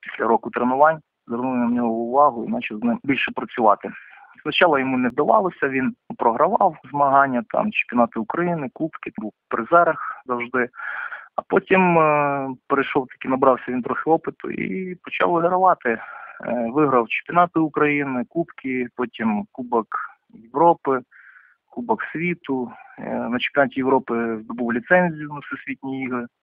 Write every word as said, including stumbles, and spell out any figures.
після року тренувань звернув на нього увагу і почав з ним більше працювати. Спочатку йому не вдавалося, він програвав змагання, там чемпіонати України, кубки, був в призерах завжди. А потім е, перейшов таки, набрався він трохи опиту і почав вигравати. Е, виграв чемпіонати України, кубки, потім Кубок Європи, Кубок світу. Е, на чемпіонаті Європи здобув ліцензію на всесвітні ігри.